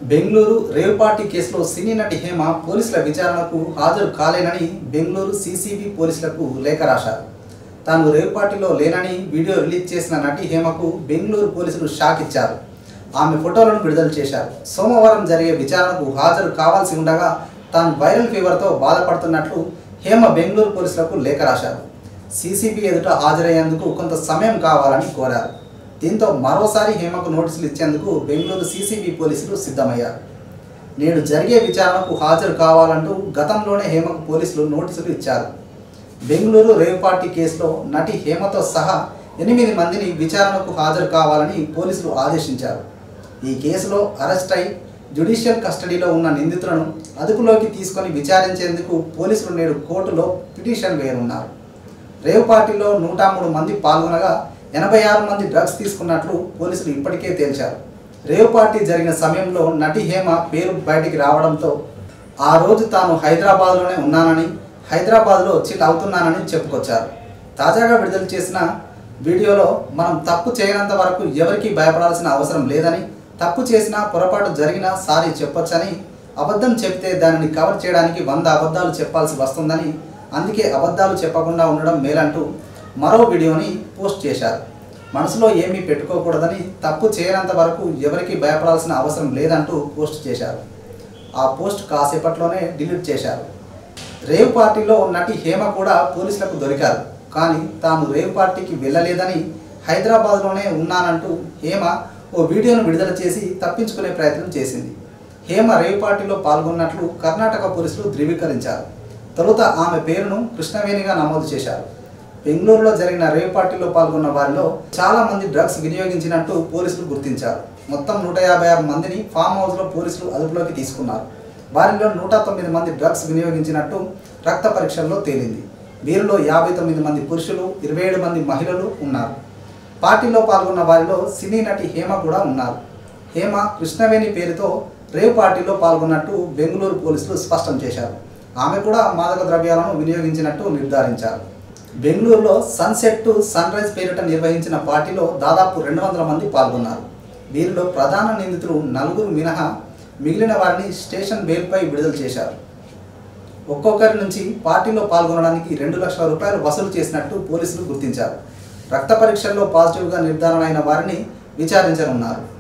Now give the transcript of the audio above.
Bengaluru rave party కేసులో సినీ నటి హేమ పోలీసుల విచారణకు హాజరు కాలేనని బెంగళూరు సీసీబీ పోలీసులకు లేఖ రాశారు. తాను రేవ్ పార్టీలో లేనని వీడియో రిలీజ్ చేసిన నటి హేమకు బెంగళూరు పోలీసులు షాక్ ఇచ్చారు. ఆమె ఫోటోలను విడుదల చేశారు. సోమవారం జరిగే విచారణకు హాజరు కావాల్సి ఉండగా తాను వైరల్ ఫీవర్తో బాధపడుతున్నట్లు హేమ బెంగళూరు పోలీసులకు లేఖ రాశారు. సీసీబీ ఎదుట హాజరయ్యేందుకు కొంత సమయం కావాలని కోరారు. దీంతో మరోసారి హేమకు నోటీసులు ఇచ్చేందుకు బెంగళూరు సీసీబీ పోలీసులు సిద్ధమయ్యారు. నేడు జరిగే విచారణకు హాజరు కావాలంటూ గతంలోనే హేమకు పోలీసులు నోటీసులు ఇచ్చారు. బెంగళూరు రేవ్ పార్టీ కేసులో నటి హేమతో సహా 8 మందిని విచారణకు హాజరు కావాలని పోలీసులు ఆదేశించారు. ఈ కేసులో అరెస్ట్ అయి జ్యుడిషియల్ కస్టడీలో ఉన్న నిందితులను అదుపులోకి తీసుకొని విచారించేందుకు పోలీసులు నేడు కోర్టులో పిటిషన్ వేయనున్నారు. రేవ్ పార్టీలో 103 మంది పాల్గొనగా 86 మంది డ్రగ్స్ తీసుకున్నట్లు పోలీసులు ఇప్పటికే తేల్చారు. రేవ్ పార్టీ జరిగిన సమయంలో నటి హేమ పేరు బయటికి రావడంతో ఆ రోజు తాను హైదరాబాద్లోనే ఉన్నానని, హైదరాబాద్లో చిల్ అవుతున్నానని చెప్పుకొచ్చారు. తాజాగా విడుదల చేసిన వీడియోలో మనం తప్పు చేయనంత వరకు ఎవరికీ భయపడాల్సిన అవసరం లేదని, తప్పు చేసినా పొరపాటు జరిగినా సారీ చెప్పొచ్చని, అబద్ధం చెప్తే దానిని కవర్ చేయడానికి 100 అబద్ధాలు చెప్పాల్సి వస్తుందని, అందుకే అబద్ధాలు చెప్పకుండా ఉండడం మేలంటూ మరో వీడియోని పోస్ట్ చేశారు. మనసులో ఏమీ పెట్టుకోకూడదని, తప్పు చేయనంత వరకు ఎవరికీ భయపడాల్సిన అవసరం లేదంటూ పోస్ట్ చేశారు. ఆ పోస్ట్ కాసేపట్లోనే డిలీట్ చేశారు. రేవ్ పార్టీలో నటి హేమ కూడా పోలీసులకు దొరికారు. కానీ తాను రేవ్ పార్టీకి వెళ్ళలేదని, హైదరాబాద్లోనే ఉన్నానంటూ హేమ ఓ వీడియోను విడుదల చేసి తప్పించుకునే ప్రయత్నం చేసింది. హేమ రేవ్ పార్టీలో పాల్గొన్నట్లు కర్ణాటక పోలీసులు ధృవీకరించారు. తొలుత ఆమె పేరును కృష్ణవేణిగా నమోదు చేశారు. బెంగళూరులో జరిగిన రేవ్ పార్టీలో పాల్గొన్న వారిలో చాలా మంది డ్రగ్స్ వినియోగించినట్టు పోలీసులు గుర్తించారు. మొత్తం 156 మందిని ఫామ్ హౌస్లో పోలీసులు అదుపులోకి తీసుకున్నారు. వారిలో 109 మంది డ్రగ్స్ వినియోగించినట్టు రక్త పరీక్షల్లో తేలింది. వీరిలో 59 మంది పురుషులు, 27 మంది మహిళలు ఉన్నారు. పార్టీలో పాల్గొన్న వారిలో సినీ నటి హేమ కూడా ఉన్నారు. హేమ కృష్ణవేణి పేరుతో రేవ్ పార్టీలో పాల్గొన్నట్టు బెంగళూరు పోలీసులు స్పష్టం చేశారు. ఆమె కూడా మాదక ద్రవ్యాలను వినియోగించినట్టు నిర్ధారించారు. బెంగళూరులో సన్సెట్ టు సన్ రైజ్ పేరిట నిర్వహించిన పార్టీలో దాదాపు 200 మంది పాల్గొన్నారు. వీరిలో ప్రధాన నిందితులు 4 మినహా మిగిలిన వారిని స్టేషన్ బెయిల్పై విడుదల చేశారు. ఒక్కొక్కరి నుంచి పార్టీలో పాల్గొనడానికి 2 లక్షల రూపాయలు వసూలు చేసినట్టు పోలీసులు గుర్తించారు. రక్త పరీక్షల్లో పాజిటివ్గా నిర్ధారణ అయిన వారిని విచారించనున్నారు.